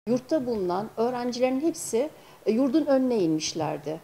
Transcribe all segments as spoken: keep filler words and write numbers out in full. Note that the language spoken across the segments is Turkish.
yurtta bulunan öğrencilerin hepsi e, yurdun önüne inmişlerdi.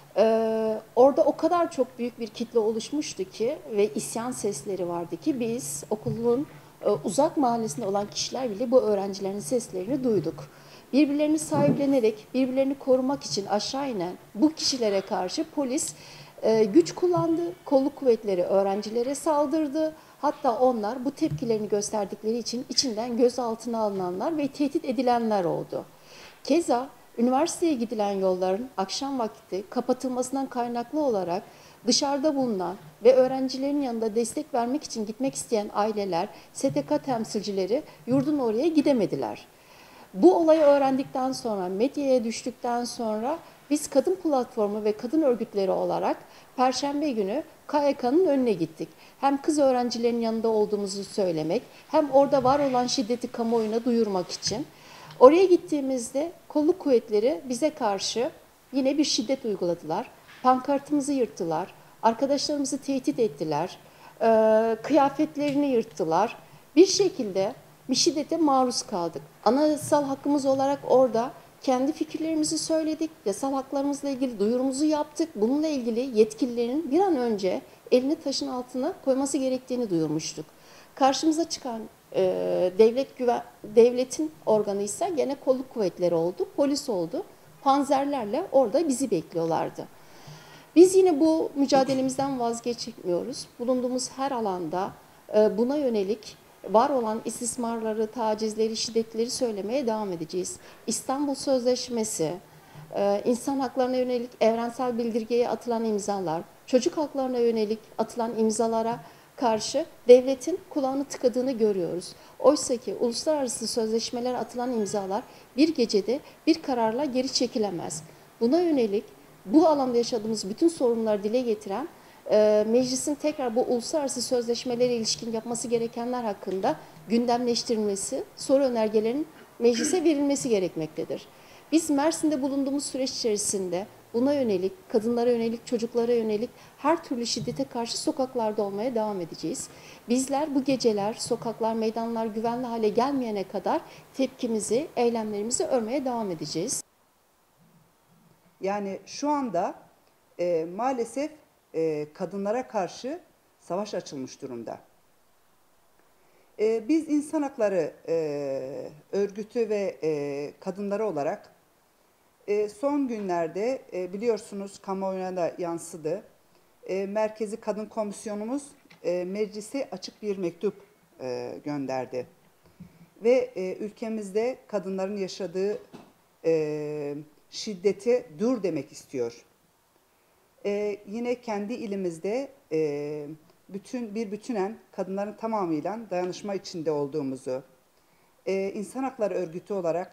Ee, orada o kadar çok büyük bir kitle oluşmuştu ki ve isyan sesleri vardı ki biz okulun e, uzak mahallesinde olan kişiler bile bu öğrencilerin seslerini duyduk. Birbirlerini sahiplenerek, birbirlerini korumak için aşağı inen bu kişilere karşı polis e, güç kullandı, kolluk kuvvetleri öğrencilere saldırdı. Hatta onlar bu tepkilerini gösterdikleri için içinden gözaltına alınanlar ve tehdit edilenler oldu. Keza üniversiteye gidilen yolların akşam vakti kapatılmasından kaynaklı olarak dışarıda bulunan ve öğrencilerin yanında destek vermek için gitmek isteyen aileler, S T K temsilcileri yurdun oraya gidemediler. Bu olayı öğrendikten sonra, medyaya düştükten sonra biz kadın platformu ve kadın örgütleri olarak Perşembe günü K Y K'nın önüne gittik. Hem kız öğrencilerin yanında olduğumuzu söylemek, hem orada var olan şiddeti kamuoyuna duyurmak için. Oraya gittiğimizde kolluk kuvvetleri bize karşı yine bir şiddet uyguladılar. Pankartımızı yırttılar, arkadaşlarımızı tehdit ettiler, e, kıyafetlerini yırttılar. Bir şekilde bir şiddete maruz kaldık. Anayasal hakkımız olarak orada kendi fikirlerimizi söyledik, yasal haklarımızla ilgili duyurumuzu yaptık. Bununla ilgili yetkililerin bir an önce elini taşın altına koyması gerektiğini duyurmuştuk. Karşımıza çıkan e, devlet güven, devletin organı ise gene kolluk kuvvetleri oldu, polis oldu. Panzerlerle orada bizi bekliyorlardı. Biz yine bu mücadelemizden vazgeçmiyoruz. Bulunduğumuz her alanda e, buna yönelik var olan istismarları, tacizleri, şiddetleri söylemeye devam edeceğiz. İstanbul Sözleşmesi, e, insan haklarına yönelik evrensel bildirgeye atılan imzalar, çocuk haklarına yönelik atılan imzalara karşı devletin kulağını tıkadığını görüyoruz. Oysa ki uluslararası sözleşmeler atılan imzalar bir gecede bir kararla geri çekilemez. Buna yönelik bu alanda yaşadığımız bütün sorunları dile getiren e, meclisin tekrar bu uluslararası sözleşmelere ilişkin yapması gerekenler hakkında gündemleştirilmesi, soru önergelerinin meclise verilmesi gerekmektedir. Biz Mersin'de bulunduğumuz süreç içerisinde buna yönelik, kadınlara yönelik, çocuklara yönelik her türlü şiddete karşı sokaklarda olmaya devam edeceğiz. Bizler bu geceler, sokaklar, meydanlar güvenli hale gelmeyene kadar tepkimizi, eylemlerimizi örmeye devam edeceğiz. Yani şu anda e, maalesef e, kadınlara karşı savaş açılmış durumda. E, biz insan hakları e, örgütü ve e, kadınları olarak e, son günlerde e, biliyorsunuz kamuoyuna da yansıdı. E, Merkezi Kadın Komisyonumuz e, meclise açık bir mektup e, gönderdi. Ve e, ülkemizde kadınların yaşadığı e, şiddete dur demek istiyor. Ee, yine kendi ilimizde e, bütün bir bütünen kadınların tamamıyla dayanışma içinde olduğumuzu, e, insan hakları örgütü olarak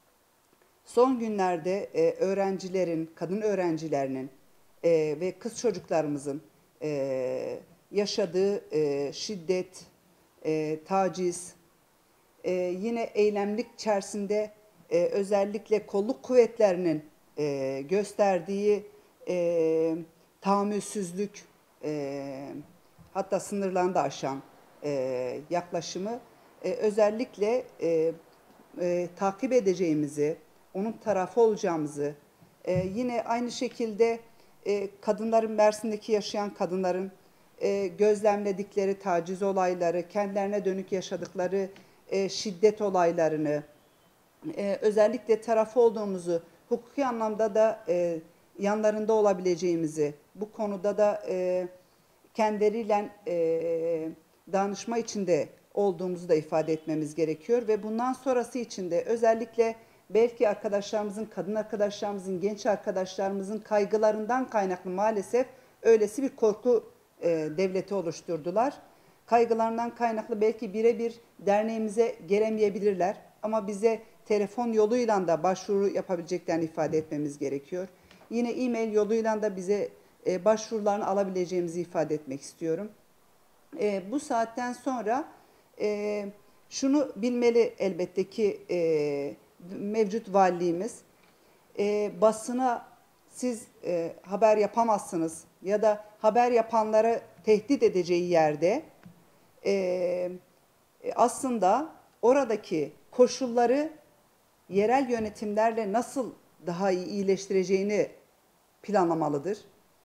son günlerde e, öğrencilerin, kadın öğrencilerinin e, ve kız çocuklarımızın e, yaşadığı e, şiddet, e, taciz, e, yine eylemlik içerisinde e, özellikle kolluk kuvvetlerinin e, gösterdiği e, tahammülsüzlük, e, hatta sınırlarını da aşan e, yaklaşımı e, özellikle e, e, takip edeceğimizi, onun tarafı olacağımızı, e, yine aynı şekilde e, kadınların, Mersin'deki yaşayan kadınların e, gözlemledikleri taciz olayları, kendilerine dönük yaşadıkları e, şiddet olaylarını, e, özellikle tarafı olduğumuzu, hukuki anlamda da e, yanlarında olabileceğimizi, bu konuda da e, kendileriyle e, danışma içinde olduğumuzu da ifade etmemiz gerekiyor. Ve bundan sonrası için de özellikle belki arkadaşlarımızın, kadın arkadaşlarımızın, genç arkadaşlarımızın kaygılarından kaynaklı maalesef öylesi bir korku e, devleti oluşturdular. Kaygılarından kaynaklı belki birebir derneğimize gelemeyebilirler ama bize telefon yoluyla da başvuru yapabileceklerini ifade etmemiz gerekiyor. Yine e-mail yoluyla da bize e, başvurularını alabileceğimizi ifade etmek istiyorum. E, bu saatten sonra e, şunu bilmeli elbette ki e, mevcut valiliğimiz, e, basına siz e, haber yapamazsınız ya da haber yapanları tehdit edeceği yerde e, aslında oradaki koşulları yerel yönetimlerle nasıl daha iyi iyileştireceğini planlamalıdır.